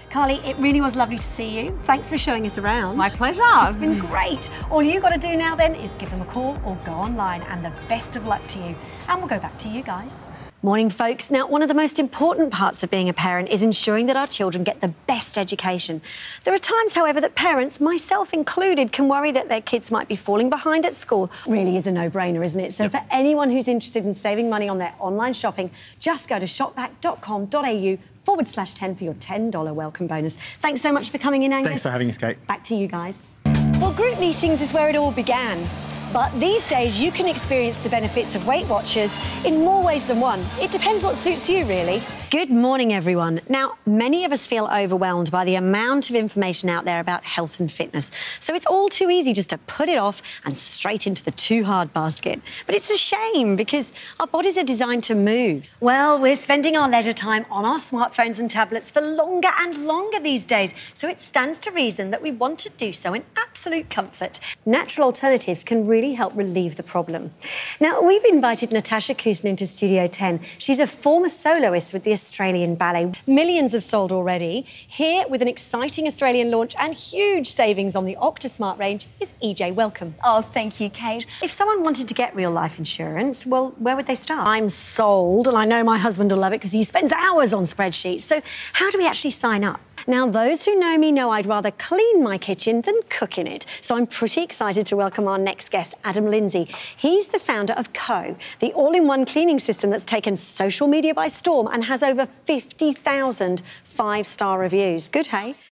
Carly, it really was lovely to see you. Thanks for showing us around. My pleasure. It's been great. All you got to do now then is give them a call or go online, and the best of luck to you. And we'll go back to you guys. Morning, folks. Now, one of the most important parts of being a parent is ensuring that our children get the best education. There are times, however, that parents, myself included, can worry that their kids might be falling behind at school. Really is a no-brainer, isn't it? So for anyone who's interested in saving money on their online shopping, just go to shopback.com.au/10 for your $10 welcome bonus. Thanks so much for coming in, Angus. Thanks for having us, Kate. Back to you guys. Well, group meetings is where it all began. But these days, you can experience the benefits of Weight Watchers in more ways than one. It depends what suits you, really. Good morning, everyone. Now, many of us feel overwhelmed by the amount of information out there about health and fitness. So it's all too easy just to put it off and straight into the too hard basket. But it's a shame because our bodies are designed to move. Well, we're spending our leisure time on our smartphones and tablets for longer and longer these days. So it stands to reason that we want to do so in absolute comfort. Natural alternatives can really help relieve the problem. Now, we've invited Natasha Kusin into Studio 10. She's a former soloist with the Australian Ballet. Millions have sold already. Here with an exciting Australian launch and huge savings on the OctaSmart range is EJ. Welcome. Oh, thank you, Kate. If someone wanted to get real life insurance, well, where would they start? I'm sold, and I know my husband will love it because he spends hours on spreadsheets. So how do we actually sign up? Now, those who know me know I'd rather clean my kitchen than cook in it. So I'm pretty excited to welcome our next guest, Adam Lindsay. He's the founder of Co, the all-in-one cleaning system that's taken social media by storm and has over 50,000 five-star reviews. Good, hey?